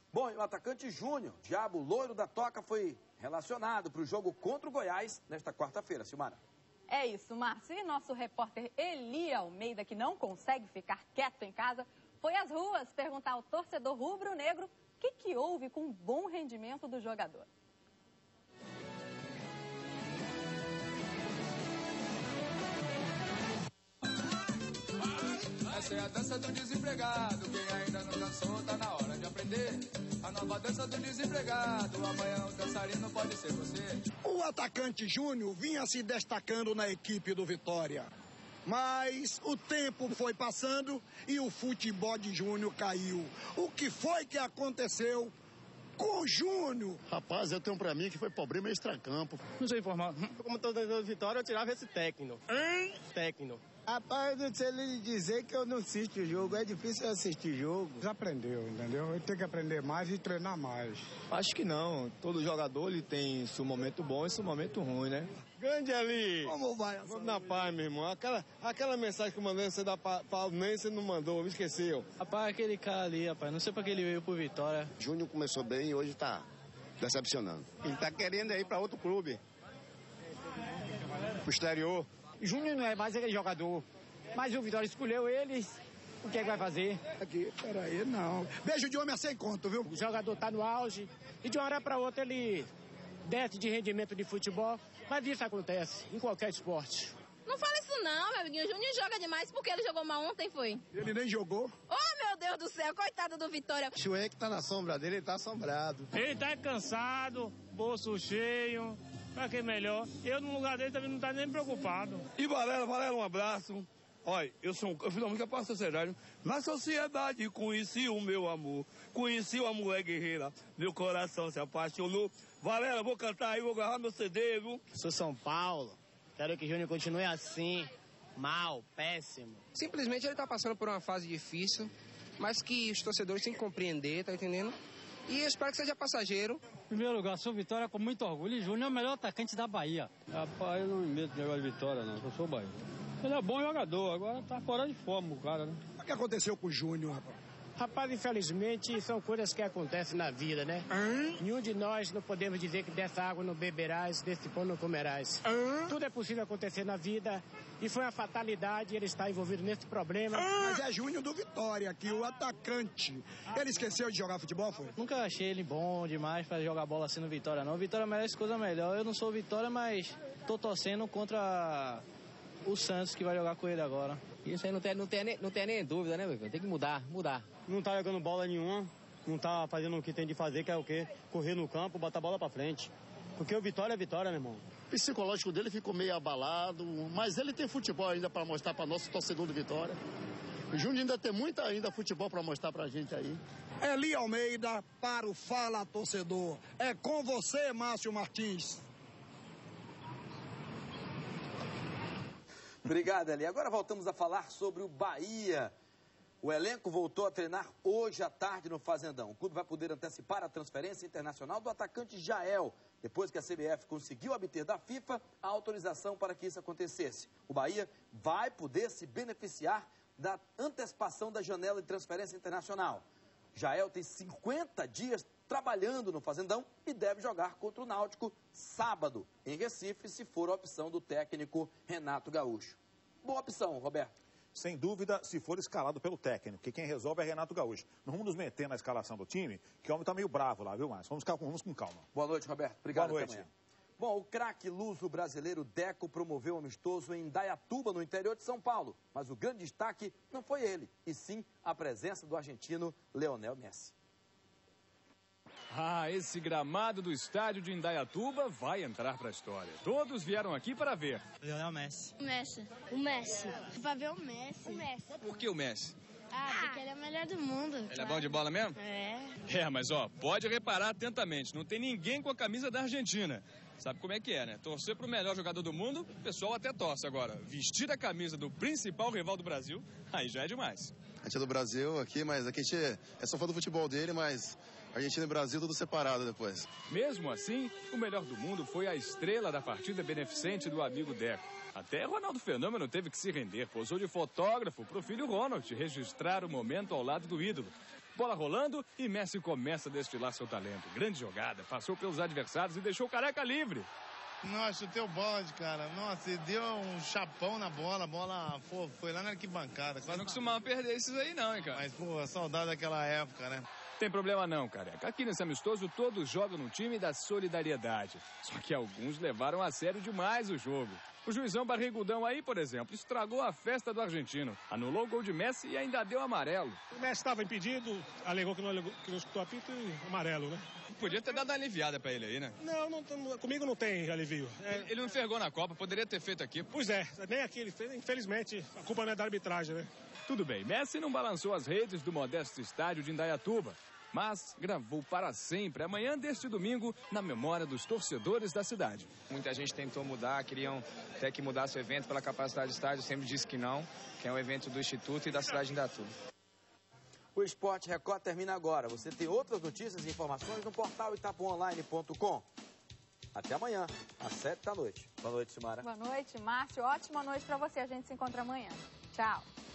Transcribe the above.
Bom, e o atacante Júnior, Diabo Loiro da Toca, foi relacionado para o jogo contra o Goiás nesta quarta-feira. Silmara. É isso, Márcio. E nosso repórter Eli Almeida, que não consegue ficar quieto em casa, foi às ruas perguntar ao torcedor rubro-negro o que houve com o bom rendimento do jogador. Essa é a dança do desempregado, quem ainda não dançou tá na hora de aprender. A nova dança do desempregado, amanhã o dançarino pode ser você. O atacante Júnior vinha se destacando na equipe do Vitória. Mas o tempo foi passando e o futebol de Júnior caiu. O que foi que aconteceu com o Júnior? Rapaz, eu tenho pra mim que foi problema extracampo. Não sei informar. Como torcedor do Vitória, eu tirava esse técnico. Hein? Técnico. Rapaz, se ele dizer que eu não assisto o jogo, é difícil assistir jogo. Aprendeu, entendeu? Ele tem que aprender mais e treinar mais. Acho que não. Todo jogador ele tem seu momento bom e seu momento ruim, né? Grande ali. Como vai? Vamos na paz, meu irmão. Aquela mensagem que eu mandei você da nem você não mandou, me esqueceu. Rapaz, aquele cara ali, rapaz, não sei pra que ele veio pro Vitória. Júnior começou bem e hoje tá decepcionando. Ele tá querendo ir pra outro clube. Pro exterior. Júnior não é mais aquele jogador. Mas o Vitória escolheu eles. O que é que vai fazer? Aqui, peraí, não. Beijo de homem a 100 conto, viu? O jogador tá no auge. E de uma hora pra outra ele desce de rendimento de futebol. Mas isso acontece em qualquer esporte. Não fala isso não, meu amiguinho. O Júnior joga demais porque ele jogou mal ontem, foi? Ele nem jogou. Oh, meu Deus do céu. Coitado do Vitória. O Chuê que tá na sombra dele, ele tá assombrado. Ele tá cansado, bolso cheio. Pra que melhor? Eu, no lugar dele, também não tá nem preocupado. E Valéria, um abraço. Olha, eu fiz uma música para a sociedade. Na sociedade conheci o meu amor, conheci uma mulher guerreira, meu coração se apaixonou. Valéria, vou cantar aí, vou gravar meu CD, viu? Sou São Paulo, quero que o Júnior continue assim, mal, péssimo. Simplesmente ele tá passando por uma fase difícil, mas que os torcedores têm que compreender, tá entendendo? E eu espero que seja passageiro. Em primeiro lugar, sou Vitória com muito orgulho e Júnior é o melhor atacante da Bahia. Rapaz, eu não me meto de negócio de Vitória, não, eu sou Bahia. Ele é bom jogador, agora tá fora de forma o cara, né? O que aconteceu com o Júnior, rapaz? Rapaz, infelizmente, são coisas que acontecem na vida, né? Nenhum de nós não podemos dizer que dessa água não beberás, desse pão não comerás. Tudo é possível acontecer na vida e foi uma fatalidade ele está envolvido nesse problema. Mas é Júnior do Vitória aqui, o atacante. Ele esqueceu de jogar futebol, foi? Nunca achei ele bom demais pra jogar bola assim no Vitória, não. O Vitória merece coisa melhor. Eu não sou Vitória, mas tô torcendo contra o Santos que vai jogar com ele agora. Isso aí não tem nem dúvida, né, meu? Tem que mudar. Não tá jogando bola nenhuma, não tá fazendo o que tem de fazer, que é o quê? Correr no campo, botar a bola pra frente. Porque o Vitória é Vitória, meu irmão. O psicológico dele ficou meio abalado, mas ele tem futebol ainda para mostrar para nosso torcedor do Vitória. O Júnior ainda tem muito ainda futebol para mostrar pra gente aí. Eli Almeida para o Fala Torcedor. É com você, Márcio Martins. Obrigado, Eli. Agora voltamos a falar sobre o Bahia. O elenco voltou a treinar hoje à tarde no Fazendão. O clube vai poder antecipar a transferência internacional do atacante Jael, depois que a CBF conseguiu obter da FIFA a autorização para que isso acontecesse. O Bahia vai poder se beneficiar da antecipação da janela de transferência internacional. Jael tem 50 dias trabalhando no Fazendão e deve jogar contra o Náutico sábado, em Recife, se for a opção do técnico Renato Gaúcho. Boa opção, Roberto. Sem dúvida, se for escalado pelo técnico, que quem resolve é Renato Gaúcho. Não vamos nos meter na escalação do time, que o homem está meio bravo lá, viu, Márcio? Vamos com calma. Boa noite, Roberto. Obrigado. Boa noite. Bom, o craque luso brasileiro Deco promoveu um amistoso em Indaiatuba, no interior de São Paulo. Mas o grande destaque não foi ele, e sim a presença do argentino Lionel Messi. Esse gramado do estádio de Indaiatuba vai entrar para a história. Todos vieram aqui para ver. Lionel Messi. O Messi. Pra ver o Messi. Por que o Messi? Porque ele é o melhor do mundo. Ele é bom de bola mesmo? Mas pode reparar atentamente, não tem ninguém com a camisa da Argentina. Sabe como é que é, né? Torcer pro melhor jogador do mundo, o pessoal até torce. Agora, vestir a camisa do principal rival do Brasil, aí já é demais. A gente é do Brasil aqui, mas aqui a gente é só fã do futebol dele, mas Argentina e Brasil tudo separado depois. Mesmo assim, o melhor do mundo foi a estrela da partida beneficente do amigo Deco. Até Ronaldo Fenômeno teve que se render, posou de fotógrafo pro filho Ronald registrar o momento ao lado do ídolo. Bola rolando e Messi começa a destilar seu talento. Grande jogada, passou pelos adversários e deixou o Careca livre. Nossa, chutei o balde, cara. Nossa, ele deu um chapão na bola. A bola foi lá na arquibancada. Você não costumava perder esses aí não, hein, cara? Mas, pô, saudade daquela época, né? Tem problema não, Careca. Aqui nesse amistoso todos jogam no time da solidariedade. Só que alguns levaram a sério demais o jogo. O juizão barrigudão aí, por exemplo, estragou a festa do argentino. Anulou o gol de Messi e ainda deu amarelo. O Messi estava impedido, alegou que não escutou apito e amarelo, né? Podia ter dado uma aliviada pra ele aí, né? Não, comigo não tem alivio. Ele não fergou na Copa, poderia ter feito aqui. Pois é, nem aqui ele fez. Infelizmente, a culpa não é da arbitragem, né? Tudo bem, Messi não balançou as redes do modesto estádio de Indaiatuba, mas gravou para sempre a manhã deste domingo na memória dos torcedores da cidade. Muita gente tentou mudar, queriam até que mudasse o evento pela capacidade do estádio, sempre disse que não, que é um evento do Instituto e da cidade de Indaiatuba. O Esporte Record termina agora. Você tem outras notícias e informações no portal itapuonline.com. Até amanhã, às 7 da noite. Boa noite, Simara. Boa noite, Márcio. Ótima noite para você. A gente se encontra amanhã. Tchau.